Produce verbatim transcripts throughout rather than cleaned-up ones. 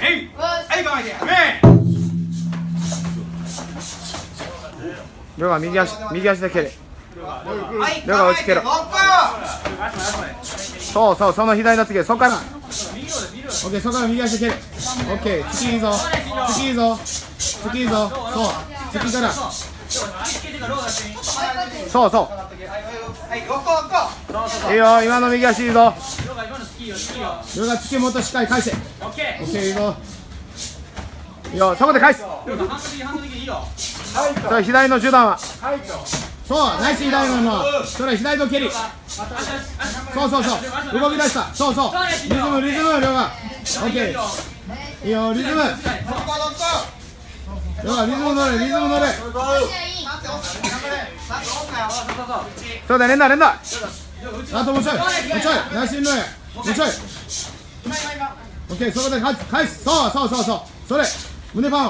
りょうが右足、右足で蹴れ。りょうが落ち蹴ろ。そうそう、その左の次、そこから。オッケー、そこから右足で蹴れ。オッケー、突きいいぞ。突きいいぞ。突きいいぞ。そう、突きから。そうそう。いいよ、今の右足いいぞ。りょうが突きもっとしっかり返せ。オッケー、いいぞ。いいよ、そこで返す。それ左の中段は。そう、ナイス左のの。それ左の蹴り。そうそうそう。動き出した。そうそう。リズム、リズム、りょうが。オッケー。いいよ、リズム。りょうが、リズム乗れ、リズム乗れ。そうだ、連打、連打。あともうちょい、もうちょい。ナイスインローや。もうちょい。オッケー、そこで返す。そうそうそうそう。それ。胸パンは。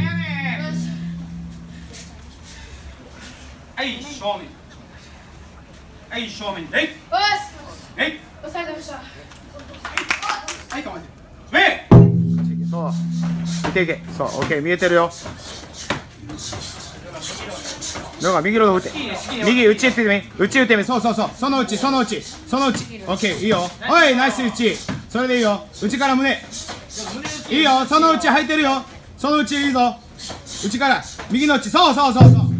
はい、正面。はい、正面。はい。はい。押さえてました。はい、構えて。そう。見ていけ。そう、オッケー、見えてるよ。りょうが右の振って。右、内打ってみ。内打ってみ。そうそうそう。その内、その内。その内。オッケー、いいよ。おい、ナイス内。それでいいよ。内から胸。いいよ。その内入ってるよ。その内いいぞ。内から。右の内。そうそうそうそう。